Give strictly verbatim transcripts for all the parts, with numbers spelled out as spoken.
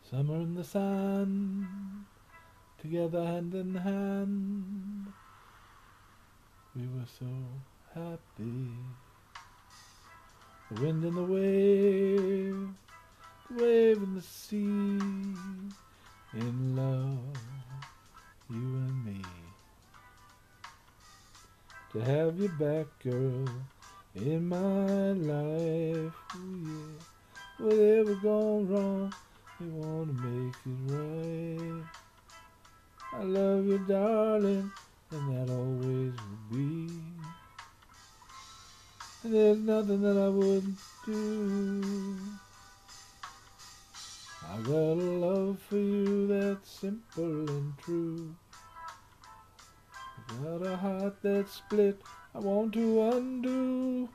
Summer in the sun, together hand in hand, we were so happy. The wind and the wave, the wave and the sea, in love, you and me. To have you back, girl, in my life, oh yeah. Whatever gone wrong, we wanna make it right. I love you, darling, and that always will be. And there's nothing that I wouldn't do. I got a love for you that's simple and true. I got a heart that's split, I want to undo.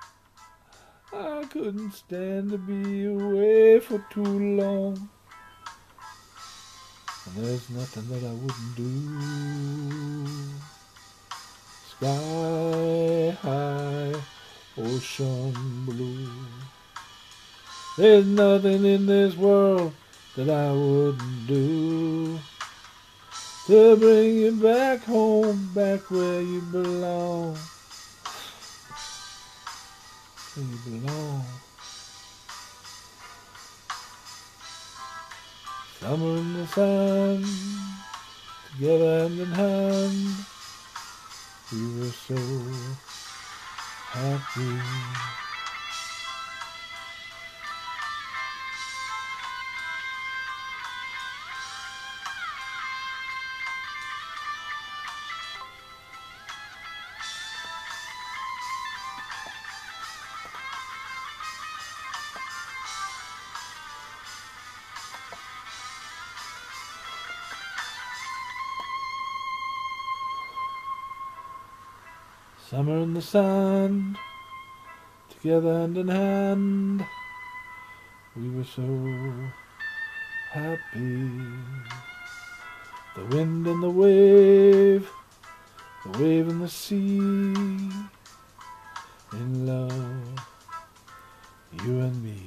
I couldn't stand to be away for too long. And there's nothing that I wouldn't do. Sky high, ocean blue. There's nothing in this world that I wouldn't do to bring you back home, back where you belong. Where you belong. Summer in the sun, together hand in hand, we were so happy. Summer in the sun, together hand in hand, we were so happy. The wind and the wave, the wave and the sea, in love, you and me.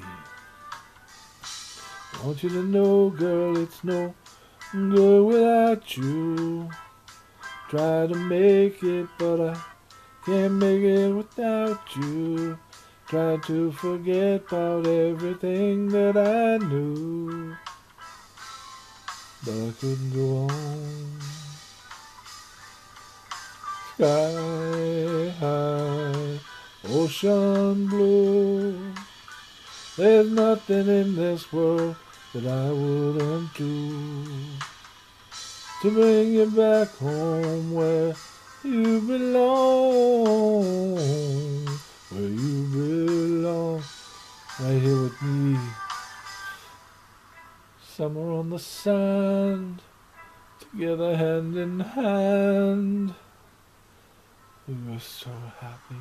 I want you to know, girl, it's no good without you. Try to make it, but I can't make it without you. Try to forget about everything that I knew, but I couldn't go on. Sky high, ocean blue. There's nothing in this world that I wouldn't do to bring you back home where you belong, where you belong, right here with me. Summer on the sand, together hand in hand, we were so happy.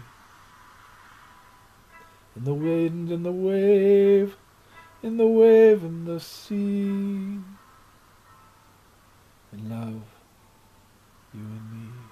In the wind and the wave, in the wave and the sea, in love, you and me.